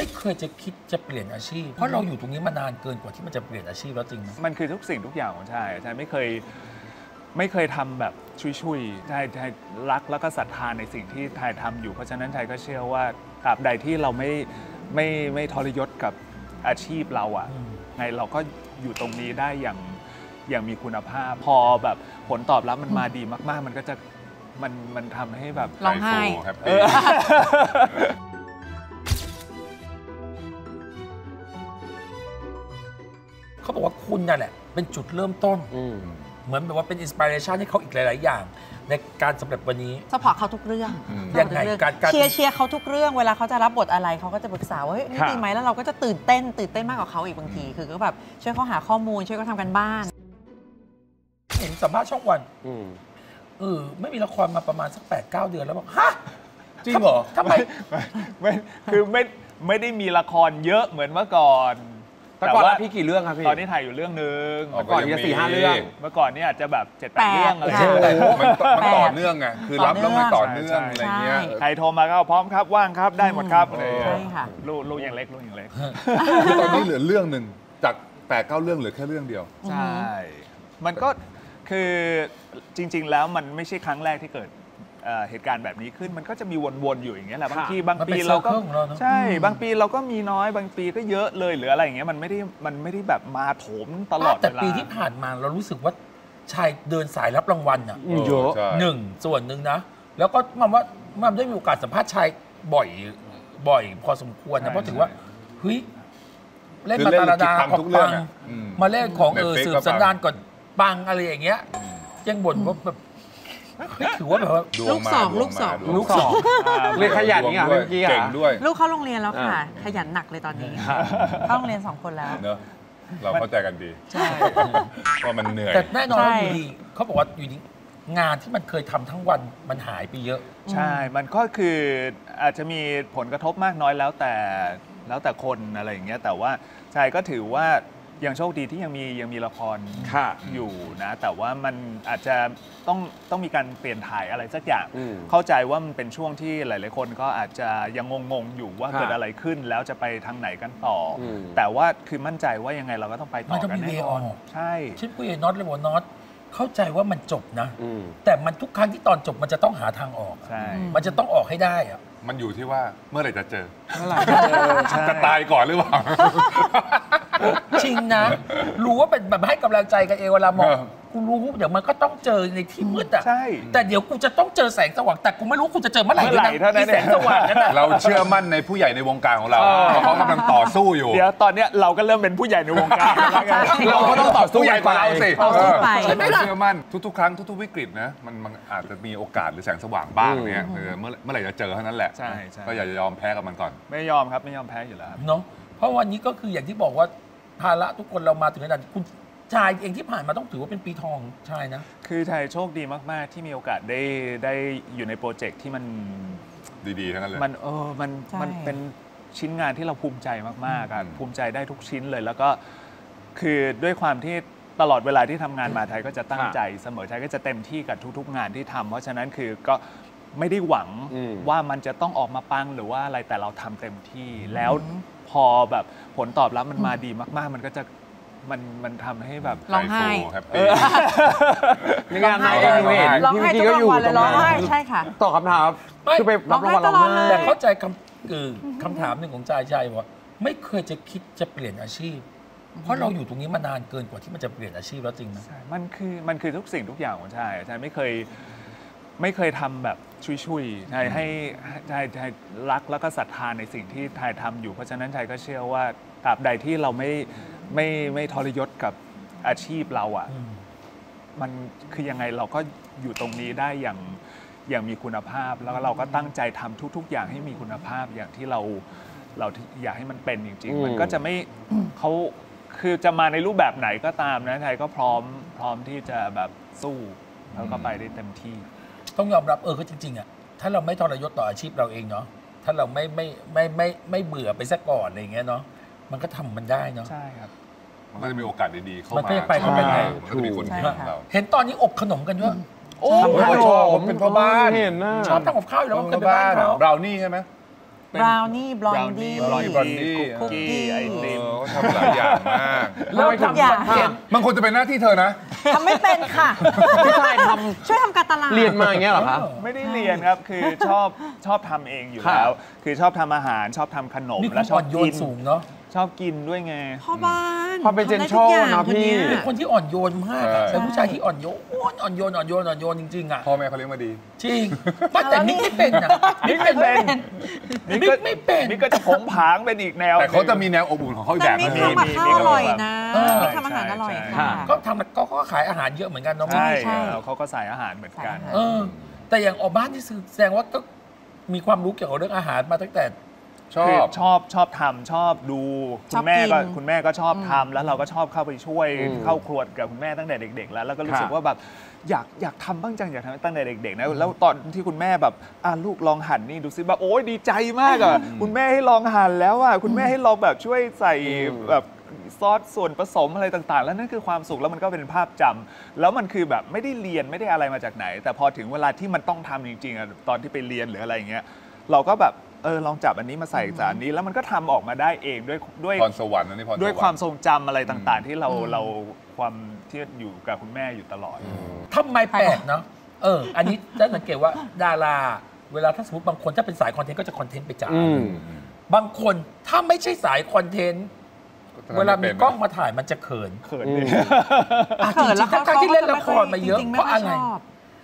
เคยจะคิดจะเปลี่ยนอาชีพเพราะเราอยู่ตรงนี้มานานเกินกว่าที่มันจะเปลี่ยนอาชีพแล้วจริงไหมมันคือทุกสิ่งทุกอย่างของชายไม่เคยทำแบบชุยๆชายรักแล้วก็ศรัทธาในสิ่งที่ชายทำอยู่เพราะฉะนั้นชายก็เชื่อว่าตราบใดที่เราไม่ทรยศกับอาชีพเราไงเราก็อยู่ตรงนี้ได้อย่างมีคุณภาพพอแบบผลตอบรับมันมาดีมากๆมันก็จะมันทำให้แบบร้องไห้เขาบอกว่าคุณนั่นแหละเป็นจุดเริ่มต้นเหมือนแบบว่าเป็นอินสปิเรชันให้เขาอีกหลายๆอย่างในการสำเร็จวันนี้ซัพพอร์ตเขาทุกเรื่องยังไงการเชียร์เขาทุกเรื่องเวลาเขาจะรับบทอะไรเขาก็จะปรึกษาว่าเฮ้ยนี่ดีไหมแล้วเราก็จะตื่นเต้นมากกว่าเขาอีกบางทีคือก็แบบช่วยเขาหาข้อมูลช่วยเขาทำกันบ้านเห็นสัมภาษณ์ช่องวันไม่มีละครมาประมาณสัก 8-9 เดือนแล้วบอกฮะจริงเหรอทำไมคือไม่ได้มีละครเยอะเหมือนเมื่อก่อนแต่ก่อนพี่กี่เรื่องครับพี่ตอนนี้ถ่ายอยู่เรื่องนึงเมื่อก่อนนี่4-5 เรื่องเมื่อก่อนนี่อาจจะแบบ7-8 เรื่องอะไรมันต่อเนื่องไงคือรับแล้วมันต่อเนื่องอะไรเงี้ยใครโทรมาก็พร้อมครับว่างครับได้หมดครับอะไรใช่ค่ะลูกอย่างเล็กตอนนี้เหลือเรื่องหนึ่งจาก8-9 เรื่องเหลือแค่เรื่องเดียวใช่มันก็คือจริงๆแล้วมันไม่ใช่ครั้งแรกที่เกิดเหตุการณ์แบบนี้ขึ้นมันก็จะมีวนๆอยู่อย่างเงี้ยแหละบางปีเราก็ใช่บางปีเราก็มีน้อยบางปีก็เยอะเลยหรืออะไรอย่างเงี้ยมันไม่ได้แบบมาโถมตลอดเวลาแต่ปีที่ผ่านมาเรารู้สึกว่าชายเดินสายรับรางวัลเยอะส่วนหนึ่งนะแล้วก็มันได้มีโอกาสสัมภาษณ์ชายบ่อยพอสมควรนะเพราะถือว่าเฮ้ยเล่นมาตาลดาของปังมาเล่นของสืบสันดานก่อนปังอะไรอย่างเงี้ยยังบ่นว่าแบบถือว่าแบบลูกสองเรียนขยันนี่เมื่อกี้เก่งด้วยลูกเข้าโรงเรียนแล้วค่ะขยันหนักเลยตอนนี้เข้าโรงเรียน2 คนแล้วเนอะเราเข้าใจกันดีใช่ว่ามันเหนื่อยแต่แน่นอนอยู่ดีเขาบอกว่าอยู่ดีงานที่มันเคยทำทั้งวันมันหายไปเยอะใช่มันก็คืออาจจะมีผลกระทบมากน้อยแล้วแต่คนอะไรอย่างเงี้ยแต่ว่าใช่ก็ถือว่ายังโชคดีที่ยังมีละครอยู่นะแต่ว่ามันอาจจะต้องมีการเปลี่ยนถ่ายอะไรสักอย่างเข้าใจว่ามันเป็นช่วงที่หลายๆคนก็อาจจะยังงงอยู่ว่าเกิดอะไรขึ้นแล้วจะไปทางไหนกันต่อแต่ว่าคือมั่นใจว่ายังไงเราก็ต้องไปต่อกันแน่นอนใช่ฉันคุยกับน็อตเลยบอกน็อตเข้าใจว่ามันจบนะแต่มันทุกครั้งที่ตอนจบมันจะต้องหาทางออกมันจะต้องออกให้ได้อะมันอยู่ที่ว่าเมื่อไหร่จะเจอจะตายก่อนหรือเปล่าจริงนะรู้ว่าเป็นแบบให้กำลังใจกันเองเวลามองกูรู้เดี๋ยวมันก็ต้องเจอในที่มืดอ่ะแต่เดี๋ยวกูจะต้องเจอแสงสว่างแต่กูไม่รู้กูจะเจอเมื่อไหร่แสงสว่างนั่นแหละเราเชื่อมั่นในผู้ใหญ่ในวงการของเราเขากำลังต่อสู้อยู่เดี๋ยวตอนนี้เราก็เริ่มเป็นผู้ใหญ่ในวงการเราก็ต้องต่อสู้ใหญ่กว่าเราสิใช่ไหมล่ะเชื่อมั่นทุกๆครั้งทุกๆวิกฤตนะมันอาจจะมีโอกาสหรือแสงสว่างบ้างเนี่ยเมื่อไหร่จะเจอเท่านั้นแหละก็อย่าจะยอมแพ้กับมันก่อนไม่ยอมครับไม่ยอมแพ้อยู่แล้วเนาะเพราะวันนี้ก็คืออย่างที่บอกว่าภาระทุกคนเรามาถึงขนาดคุณชายเองที่ผ่านมาต้องถือว่าเป็นปีทองชายนะคือชายโชคดีมากๆที่มีโอกาสได้อยู่ในโปรเจกต์ที่มันดีๆทั้งนั้นเลยมันเป็นชิ้นงานที่เราภูมิใจมากๆภูมิใจได้ทุกชิ้นเลยแล้วก็คือด้วยความที่ตลอดเวลาที่ทำงานมาไทยก็จะตั้งใจเสมอไทยก็จะเต็มที่กับทุกๆงานที่ทำเพราะฉะนั้นคือก็ไม่ได้หวังว่ามันจะต้องออกมาปังหรือว่าอะไรแต่เราทำเต็มที่แล้วพอแบบผลตอบรับมันมาดีมากๆมันก็จะมันทำให้แบบร้องไห้งานไหนร้องไห้ทุกวันเลยร้องไห้ใช่ค่ะตอบคำถามคือไปรับรางวัลร้องไห้แต่เข้าใจคำถามหนึ่งของชายว่าไม่เคยจะคิดจะเปลี่ยนอาชีพเพราะเราอยู่ตรงนี้มานานเกินกว่าที่มันจะเปลี่ยนอาชีพแล้วจริงไหมมันคือทุกสิ่งทุกอย่างของชายไม่เคยทำแบบชุยๆให้รักแล้วก็ศรัทธาในสิ่งที่ชายทำอยู่เพราะฉะนั้นชายก็เชื่อว่าตราบใดที่เราไม่ทรยศกับอาชีพเรามันคือยังไงเราก็อยู่ตรงนี้ได้อย่างมีคุณภาพแล้วเราก็ตั้งใจทำทุกๆอย่างให้มีคุณภาพอย่างที่เราอยากให้มันเป็นจริงๆมันก็จะไม่เขาคือจะมาในรูปแบบไหนก็ตามนะไทยก็พร้อมที่จะแบบสู้แล้วก็ไปได้เต็มที่ต้องยอมรับก็จริงๆอ่ะถ้าเราไม่ทรยศต่ออาชีพเราเองเนาะถ้าเราไม่เบื่อไปซะก่อนอะไรอย่างเงี้ยเนาะมันก็ทำมันได้เนาะใช่ครับมันก็จะมีโอกาสดีๆเข้ามามันก็จะไปมันก็จะมีคนเก่งของเราเห็นตอนนี้อบขนมกันด้วยโอ้ชอบเป็นพ่อบ้านชอบทำกับข้าวอยู่แล้วเป็นพ่อบ้านเรานี่ใช่ไหมบราวนี่บลอนดี้คุกกี้ไอติมเขาทำหลายอย่างมากแล้วทำคอนเทนต์มันควรจะเป็นหน้าที่เธอนะทำไม่เป็นค่ะพี่ชายทช่วยทำการตลาดำเรียนมาอย่างเงี้ยเหรอคะไม่ได้เรียนครับ คือชอบทำเองอยู่แล้ว คือชอบทำอาหารชอบทำขนมมีคและวามชอ่ออบ นโยกินนสูงเนาะชอบกินด้วยไงพ่อบ้านพอเป็นเจนโชว์เนอะพี่เป็นคนที่อ่อนโยนมากอะใช่เป็นผู้ชายที่อ่อนโยนจริงๆอ่ะพ่อแม่เขาเลี้ยงมาดีจริงแต่มิกไม่เป็นอ่ะมิกไม่เป็นมิกไม่เป็นนี่ก็จะผงผางเป็นอีกแนวแต่เขาจะมีแนวอบอุ่นของเขาอีกแต่แบบมิกนึงทำกับข้าวอร่อยนะเออมิกทำอาหารอร่อยค่ะก็ทำก็ขายอาหารเยอะเหมือนกันเนาะใช่ใช่เขาก็ใส่อาหารเหมือนกันใส่อาหารแต่อย่างออกบ้านที่แสดงว่าก็มีความรู้เกี่ยวกับเรื่องอาหารมาตั้งแต่ชอบชอบทำชอบดูชอบคุณแม่ก็ชอบทำแล้วเราก็ชอบเข้าไปช่วยเข้าครัวกับคุณแม่ตั้งแต่เด็ก ๆ แล้วก็รู้สึกว่าแบบอยากทำบ้างจังอยากทำตั้งแต่เด็กๆนะแล้วตอนที่คุณแม่แบบลูกลองหั่นนี่ดูซิแบบโอ้ยดีใจมากอ่ะคุณแม่ให้ลองหั่นแล้วอ่ะคุณแม่ให้ลองแบบช่วยใส่แบบซอสส่วนผสมอะไรต่างๆ แล้วนั่นคือความสุขแล้วมันก็เป็นภาพจำแล้วมันคือแบบไม่ได้เรียนไม่ได้อะไรมาจากไหน แต่พอถึงเวลาที่มันต้องทำจริงๆอ่ะตอนที่ไปเรียนหรืออะไรอย่างเงี้ยเราก็แบบลองจับอันนี้มาใส่จานนี้แล้วมันก็ทำออกมาได้เองด้วยพรสวรรค์นะนี่พรสวรรค์ด้วยความทรงจำอะไรต่างๆ ที่เราความที่อยู่กับคุณแม่อยู่ตลอดทำไมแปลกเนาะอันนี้ได้สังเกตว่าดาราเวลาถ้าสมมติบางคนถ้าเป็นสายคอนเทนต์ก็จะคอนเทนต์ไปจ๋าบางคนถ้าไม่ใช่สายคอนเทนต์เวลามีกล้องมาถ่ายมันจะเขินเขินดิเขินแล้วทั้งที่เล่นละครมาเยอะจงๆเพราะอะไรม่ค่ยชบ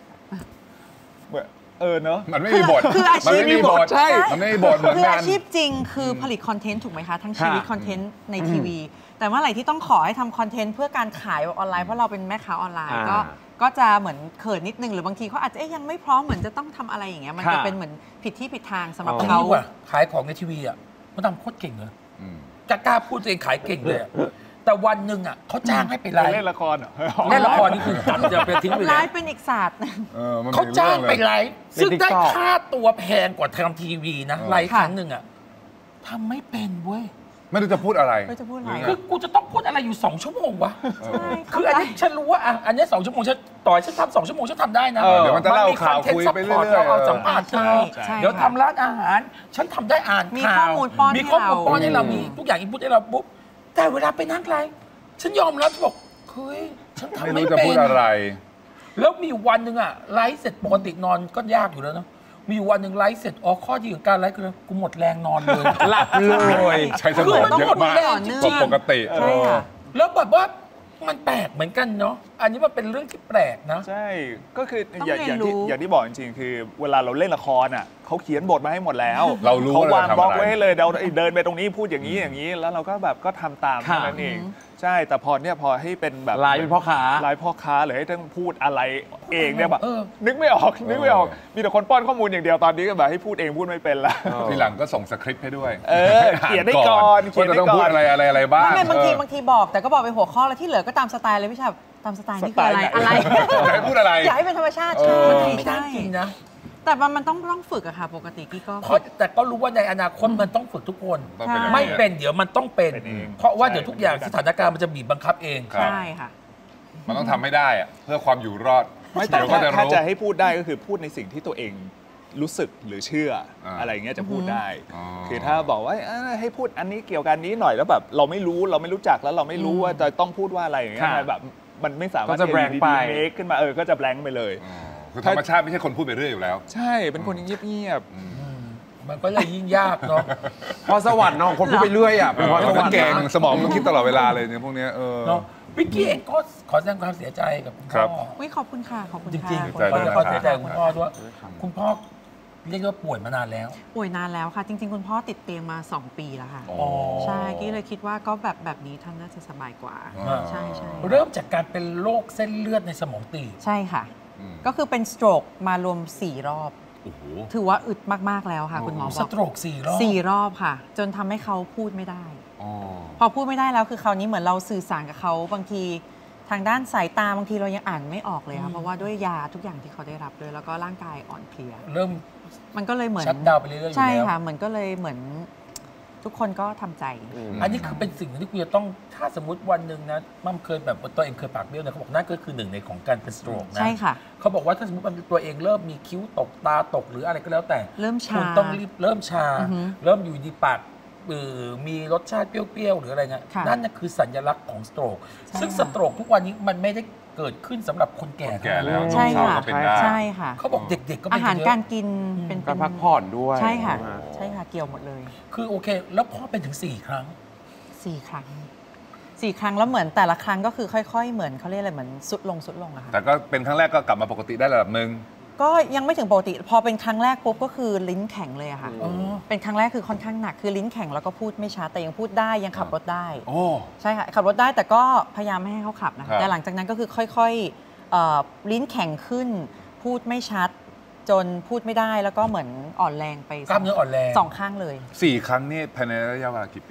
เนอะมันไม่มีบทคืออาชีพมันไม่มีบทใช่มันไม่มีบทเหมือนคือกัอาน ชีพจริงคือผลิตคอนเทนต์ถูกไหมคะ ทั้งชีวิตค่ะคอนเทนต์ในทีวี แต่เมื่อไหร่ที่ต้องขอให้ทำคอนเทนต์เพื่อการขายออนไลน์เพราะเราเป็นแม่ค้าออนไลน์ก็จะเหมือนเขินนิดนึงหรือบางทีเขาอาจจะยังไม่พร้อมเหมือนจะต้องทำอะไรอย่างเงี้ยมันจะเป็นเหมือนผิดที่ผิดทางสำหรับเอาเขางี้ดีกว่าขายของในทีวีอ่ะมันทำโคตรเก่งเลยกล้าพูดตัวเองขายเก่งเลยอะแต่วันหนึ่งอ่ะเขาจ้างให้ไปไลฟ์เล่นละครเหรอเล่นละครนี่คือจัดจะไปทิ้งไปไลแล้วฟ์เป็นอีกศาสตร์หนึ่งมันเขามีจ้างรื่องลยไปไลฟ์ซึ่งได้ TikTok ค่าตัวแพงกว่าทำทีวีนะไลฟ์ครั้งหนึ่งอ่ะทำไม่เป็นเว้ยไม่รู้จะพูดอะไรไม่จะพูดอะไรคือกูจะต้องพูดอะไรอยู่2 ชั่วโมงวะใช่คืออันนี้ฉันรู้ว่าอันนี้2 ชั่วโมงฉันต่อยฉันทำ2 ชั่วโมงฉันทำได้นะเดี๋ยวมันจะเล่าข่าวคุยไปเรื่อยๆเราเอาสัมภาษณ์เธอใช่เดี๋ยวทำร้านอาหาร ฉันทำได้อ่านมีข่าวข้อมูลป้อนมีให้ข้อมูลเราป้อนให้เรามีทุกอย่างอินพุตให้เราปุ๊บแต่เวลาไปนั่งไลฟ์ฉันยอมรับบอกเฮ้ยฉันทำไม่ไม่รู้จะเป็พูดนอะไรแล้วมีวันหนึ่งอะไลฟ์เสร็จปกตินอนก็ยากอยู่แล้วเนาะมีวันหนึ่งไลฟ์เสร็จข้อดีของการไลฟ์คือกูหมดแรงนอนเลยหลับเลยใช้สมองเยอะมากต่อเนื่องกว่าปกติใช่ค่ะแล้วแบบว่ามันแปลกเหมือนกันเนาะอันนี้มันเป็นเรื่องที่แปลกนะใช่ ก็คือต้องอย่างเรียนรู้ที่บอกจริงๆ คือเวลาเราเล่นละครอ่ะเขาเขียนบทมาให้หมดแล้วเรารู้เขาว่าเราวางจะทำบล็อกอะไรไว้ให้เลยเราเดินไปตรงนี้พูดอย่างนี้อย่างนี้ แล้วเราก็แบบก็ทำตามค่ะเท่านั้นเอง ใช่ แต่พอให้เป็นแบบไลฟ์เป็นพ่อค้าไลฟ์พ่อค้าหรือให้ต้องพูดอะไรเองเนี่ยแบบเออนึกไม่ออกมีแต่คนป้อนข้อมูลอย่างเดียวตอนนี้ก็แบบให้พูดเองพูดไม่เป็นละทีหลังก็ส่งสคริปต์ให้ด้วยเขียนให้ก่อนว่าจะต้องพูดอะไรบ้างไม่บางทีบอกแต่ก็บอกไปหัวข้อแล้วที่เหลือก็ตามสไตล์เลยพี่ชาบตามสไตล์นี่คืออะไรสไตล์ไหนอะไรจะให้พูดอะไรอยากให้เป็นธรรมชาติเออใช่ไม่ได้ใช่จริงนะแต่มันต้องฝึกอะค่ะ ปกติกี้ก็เพราะแต่ก็รู้ว่าในอนาคตมันต้องฝึกทุกคนต้องเป็นอย่างนี้ไม่เป็นเดี๋ยวมันต้องเป็นเป็นเองเพราะว่าใช่เดี๋ยวทุกอย่างสถานการณ์มันจะบีบบังคับเองครับใช่ค่ะมันต้องทำไม่ได้อะเพื่อความอยู่รอดไม่แต่เดี๋ยวก็จะถ้ารู้จะให้พูดได้ก็คือพูดในสิ่งที่ตัวเองรู้สึกหรือเชื่ออะไรอย่างเงี้ยจะพูดได้อ๋อคือถ้าบอกว่าให้พูดอันนี้เกี่ยวกับอันนี้หน่อยแล้วแบบเราไม่รู้จักแล้วเราไม่รู้ว่าจะต้องพูดว่าอะไรอย่างเงี้ยค่ะแบบมันไม่สามารถก็จะ blank ไปเมคขึ้นมาก็จะแบงค์ไปเลยอ๋อคือธรรมชาติไม่ใช่คนพูดไปเรื่อยอยู่แล้วใช่เป็นคนเงียบมันก็เลยยิ่งยากเนาะพอสวรรค์เนาะคนพูดไปเรื่อยอ่ะเป็นพอสวรมันรค์เก่งนะสมองมันคิดตลอดเวลาเลยเนี่ยพวกเนี้ยเนาะวิกกี้เองก็ขอแสดงความเสียใจกับคุณครัพ่อบขอบคุณค่ะ ขอบคุณจค่ะริงขอบๆคุณขอค่ะเสียใจกับคุณพ่อด้วยคุณพ่อเรียกว่าป่วยมานานแล้วป่วยนานแล้วค่ะ จริง ๆ คุณพ่อติดเตียงมา 2 ปีแล้วค่ะอ๋อใช่กี้เลยคิดว่าก็แบบนี้ท่านน่าจะสบายกว่าอ๋อใช่เริ่มจากการเป็นโรคเส้นเลือดในสมองตีบใช่ค่ะอืมก็คือเป็นสโตรกมารวม 4 รอบโอ้โหถือว่าอึดมาก ๆ แล้วค่ะ คุณหมอสบอกโตรก4 รอบ 4 รอบค่ะ จนทำให้เขาพูดไม่ได้อ๋อพอพูดไม่ได้แล้วคือคราวนี้เหมือนเราสื่อสารกับเขาบางทีทางด้านสายตาบางทีเรายังอ่านไม่ออกเลยค่ะเพราะว่าด้วยยาทุกอย่างที่เขาได้รับด้วยแล้วก็ร่างกายอ่อนเพลียเริ่มมันก็เลยเหมือนชัดดาวน์ไปเรื่อยๆอยู่ใช่แล้วค่ะเหมือนก็เลยเหมือนทุกคนก็ทำใจอันนี้คือเป็นสิ่งที่คุณจะต้องถ้าสมมติวันหนึ่งนะมั่มเคยแบบตัวเองเคยปากเบี้ยวนะเขาบอกนั่นก็คือหนึ่งในของการเป็นสโตรกนะใช่ค่ะเขาบอกว่าถ้าสมมติมันตัวเองเริ่มมีคิ้วตกตาตกหรืออะไรก็แล้วแต่เริ่มชาคุณต้องรีบเริ่มชาอือฮึเริ่มอยู่ดีปากมีรสชาติเปรี้ยวๆหรืออะไรเงี้ยค่ะนั่นคือสัญลักษณ์ของสโตรกใช่ซึ่งค่ะสโตรกทุกวันนี้มันไม่ได้เกิดขึ้นสำหรับคนแก่แก่แล้วใช่น้องสาวค่ะก็เป็นได้ใช่ค่ะเขาบอกเด็กๆก็เป็อาน หารเยการอะกินเป็นการพักผ่อนด้วยใช่ค่ะไหมใช่ค่ะเกี่ยวหมดเลยคือโอเค แล้วพ่อเป็นถึง 4 ครั้ง 4 ครั้ง 4 ครั้งแล้วเหมือนแต่ละครั้งก็คือค่อยๆเหมือนเขาเรียกอะไรเหมือนสุดลงอะค่ะแต่ก็เป็นครั้งแรกก็กลับมาปกติได้ระดับหนึ่งก็ยังไม่ถึงปกติ พอเป็นครั้งแรกปุ๊บก็คือลิ้นแข็งเลยอะค่ะอ๋อเป็นครั้งแรกคือค่อนข้างหนักคือลิ้นแข็งแล้วก็พูดไม่ชัดแต่ยังพูดได้ยังขับรถได้โอ้ใช่ค่ะขับรถได้แต่ก็พยายามไม่ให้เขาขับนะครัคะบแต่หลังจากนั้นก็คือค่อยลิ้นแข็งขึ้น พูดไม่ชัด จนพูดไม่ได้แล้วก็เหมือนอ่อนแรงไปกล้ามเนื้ออ่อนแรงสองข้างเลย 4 ครั้งนี่ภายในระยะเวลากี่ปี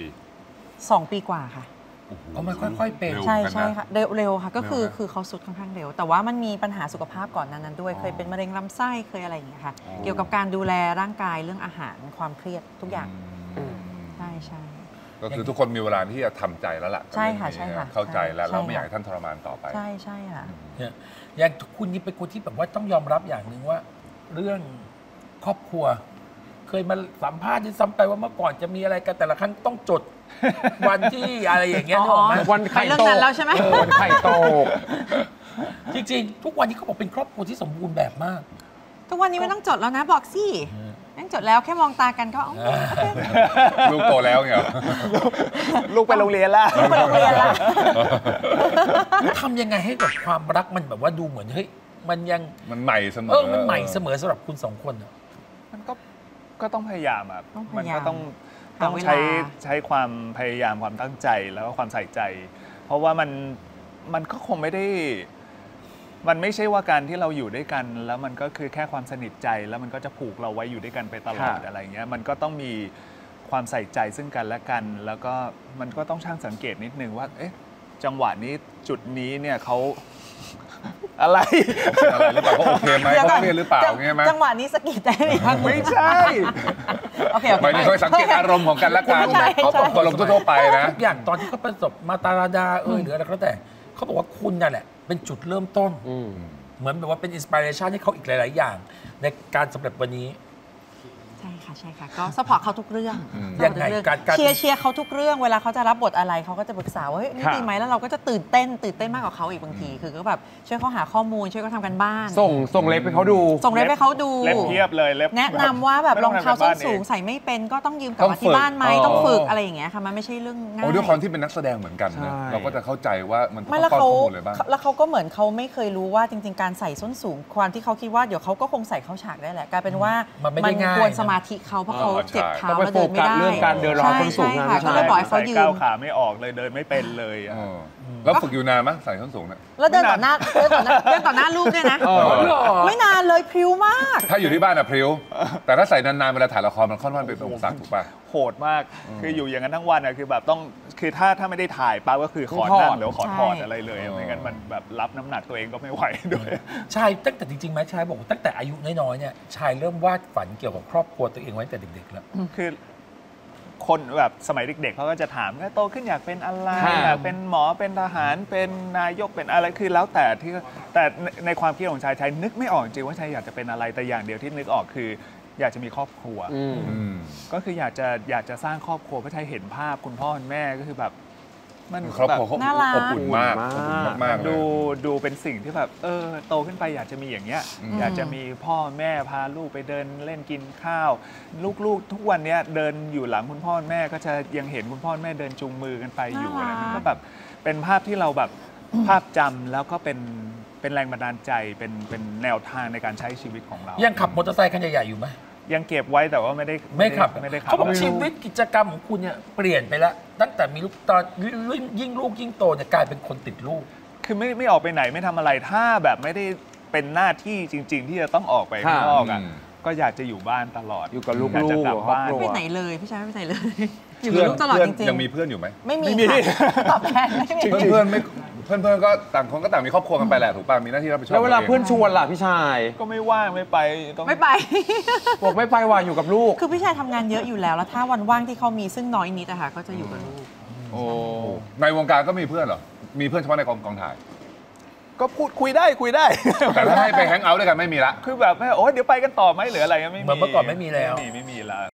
2 ปีกว่าค่ะก็มันค่อยๆเป็นเร็วใช่เหมือนกันนะใช่ค่ะเร็วค่ะก็คือเร็วนะคือเขาสุดค่อนข้างเร็ว แต่ว่ามันมีปัญหาสุขภาพก่อนนั้นด้วยเคยเป็นมะเร็งลำไส้เคยอะไรอย่างเงี้ยค่ะ เกี่ยวกับการดูแลร่างกายเรื่องอาหารความเครียดทุกอย่างใช่ใช่ก็คือทุกคนมีเวลาที่จะทำใจแล้วล่ะใช่ค่ะกับเรื่องนี้ใช่ค่ะเข้าใจแล้วใช่เราไม่ค่ะอยากให้ท่านทรมานต่อไปใช่ใช่ค่ะเนี่ยอย่างคุณนี่เป็นคนที่แบบว่าต้องยอมรับอย่างหนึ่งว่า เรื่องครอบครัว เคยมาสัมภาษณ์ที่ซ้ำไปว่าเมื่อก่อนจะมีอะไรกันแต่ละครั้งต้องจด วันที่อะไรอย่างเงี้ยนึกออกไหมวันไข่เรื่องโตนั้กนแล้วใช่ไหมวันไข่โตกจริงๆ ทุกวันนี้เขาบอกเป็นครอบครัวที่สมบูรณ์แบบมากทุกวันนี้ไม่ต้องจดแล้วนะบอกสินั่งจดแล้วแค่มองตากันก็อ๋อลูกโตแล้วไงลูกไปโรงเรียนละไปโรงเรียนละทำยังไงให้แบบความรักมันแบบว่าดูเหมือนเฮ้ยมันยังมันใหม่เสมอมันใหม่เสมอสำหรับคุณสองคนอะมันก็ต้องพยายามอ่ะต้องพมันยายามก็ต้องหาต้องเวลาใช้ความพยายามความตั้งใจแล้วก็ความใส่ใจ เพราะว่ามันก็คงไม่ได้ มันไม่ใช่ว่าการที่เราอยู่ด้วยกัน แล้วมันก็คือแค่ความสนิทใจแล้วมันก็จะผูกเราไว้อยู่ด้วยกันไปตลอดค่ะอะไรเงี้ยมันก็ต้องมีความใส่ใจซึ่งกันและกัน แล้วก็มันก็ต้องช่างสังเกตนิดนึงว่าเอ๊ะจังหวะนี้จุดนี้เนี่ยเขา อะไรอะไรหรือเปล่าเขาโอเคไหมเขาเครียดหรือเปล่าเงี้ยไหมจังหวะนี้สะกิดได้ไหมคะไม่ใช่โอเคหมายถึงเขาสังเกตอารมณ์ของกันและกันใช่เขาบอกอารมณ์ทั่วๆไปนะทุกอย่างตอนที่เขาประสบมาตาราดาหรืออะไรก็แล้วแต่เขาบอกว่าคุณนั่นแหละเป็นจุดเริ่มต้น เหมือนแบบว่าเป็นอินสปิเรชันให้เขาอีกหลาย ๆ อย่าง ในการสำเร็จวันนี้ใช่ค่ะใช่ค่ะก็สปอร์ตเขาทุกเรื่องยังไงการเชียร์เขาทุกเรื่องเวลาเขาจะรับบทอะไรเขาก็จะปรึกษาว่าเฮ้ยนี่ดีไหมแล้วเราก็จะตื่นเต้นมากกว่าเขาอีกบางที คือก็แบบช่วยเขาหาข้อมูลช่วยเขาทำกันบ้านส่งเล็บให้เขาดูส่งเล็บให้เขาดูเล็บเทียบเลยเล็บแนะนำว่าแบบไม่รต้องเท้าส้นสูงทำกันบ้านเองใส่ไม่เป็นก็ต้องยืมกลับต้องมาที่บ้านไหมฝึกต้องฝึกอะไรอย่างเงี้ยค่ะมันไม่ใช่เรื่องง่ายโอ้ด้วยความที่เป็นนักแสดงเหมือนกันนะใช่เราก็จะเข้าใจว่ามันต้องไม่แล้วป้อนเขาข้อมูลเลยบ้างแล้วเขาก็เหมือนเขาไม่เคยรู้ว่าจริง ๆ การใส่ส้นสูงความที่เขาคิดว่าเดี๋ยวเขาก็คงใส่เข้าฉากได้แหละกลายเป็นว่ามันไม่ได้ง่ายกวนสมาธิเขาเพราะเขาเจ็บเท้าต้องไปแล้วเดินไม่ได้โฟกัสเรื่องการเดินรอยส้นสูงใช่นะค่ะใช่ก็เลยบอกให้เขายืใส่ก้าวมขาไม่ออกเลยเดินไม่เป็นเลยอะแล้วฝึกอยู่นานไหมใส่ส้นสูงเนี่ยแล้วเดินต่อหน้าลูกด้วยนะ ไม่นานเลยพริ้วมากถ้าอยู่ที่บ้านอะพริ้ว แต่ถ้าใส่นานๆเวลาถ่ายละครมันค่อนข้างเป็นองศาถูกป่ะโหดมาก คืออยู่อย่างนั้นทั้งวันอะคือแบบต้อง คือถ้าไม่ได้ถ่ายปั๊บก็คือขอต้องถอดนั่งหรือขอถอดใช่อะไรเลยไม่งั้นมันแบบรับน้ำหนักตัวเองก็ไม่ไหวด้วยชายตั้งแต่จริงๆไหมชายบอกว่าตั้งแต่อายุน้อยๆเนี่ยชายเริ่มวาดฝันเกี่ยวกับครอบครัวตัวเองไว้ตั้งแต่เด็กๆแล้วคือคนแบบสมัยเด็กๆเขาก็จะถามว่าโตขึ้นอยากเป็นอะไรครับอยากเป็นหมอเป็นทหารเป็นนายกเป็นอะไรคือแล้วแต่ที่แต่ในความคิดของชายนึกไม่ออกจริงว่าชายอยากจะเป็นอะไรแต่อย่างเดียวที่นึกออกคือ อยากจะมีครอบครัว ก็คืออยากจะสร้างครอบครัวเพราะชายเห็นภาพคุณพ่อคุณแม่ก็คือแบบมันครอบแบครัวบเขาน่ารักอบอุ่นมากอบอุ่นมากๆเลยดูเป็นสิ่งที่แบบโตขึ้นไปอยากจะมีอย่างเงี้ยอยากจะมีพ่อแม่พาลูกไปเดินเล่นกินข้าว ลูกๆทุกวันเนี้ยเดินอยู่หลังคุณพ่อแม่ก็จะยังเห็นคุณพ่อแม่เดินจูงมือกันไปอยู่น่าอะไรรักมันก็แบบเป็นภาพที่เราแบบภาพจำแล้วก็เป็นแรงบันดาลใจเป็นแนวทางในการใช้ชีวิตของเรายังขับมอเตอร์ไซค์คันใหญ่ๆอยู่ไหมยังเก็บไว้แต่ว่าไม่ได้ไม่ขับไม่ได้ขับเขาบอกชีวิตกิจกรรมของคุณเนี่ยเปลี่ยนไปแล้วตั้งแต่มีลูกตอนยิ่งลูกยิ่งโตเนี่ยกลายเป็นคนติดลูกคือไม่ออกไปไหนไม่ทำอะไรถ้าแบบไม่ได้เป็นหน้าที่จริง ๆ ที่จะต้องออกไปข้างนอกอ่ะก็อยากจะอยู่บ้านตลอดอยู่กับลูกๆอยากจะกลับบ้านครอบครัวไม่ไปไหนเลยพี่ชายไม่ไปไหนเลย อยู่กับลูกตลอดจริงๆยังมีเพื่อนอยู่ไหมไม่มีไม่มีค่ะตอบแทนไม่มีเพื่อนไม่พื่อนๆก็ต่างคนก็ต่างมีครอบครัวกันไปแหละถูกป่ะมีหน้าที่รับผิดชอบแล้วเวลาเพื่อนชวนล่ะพี่ชายก็ไม่ว่างไม่ไปต้องไม่ไปบอกไม่ไปว่าอยู่กับลูกคือพี่ชายทำงานเยอะอยู่แล้ว แล้วถ้าวันว่างที่เขามีซึ่งน้อยนิดอะค่ะก็จะอยู่กับลูกโอ้ในวงการก็มีเพื่อนเหรอมีเพื่อนเฉพาะในกองถ่ายก็พูดคุยได้แต่ถ้าให้ไปแฮงเอาท์ด้วยกันไม่มีละคือแบบโอ้ยเดี๋ยวไปกันต่อไหมหรืออะไรไม่มีเหมือนเมื่อก่อนไม่มีแล้วไม่มีละ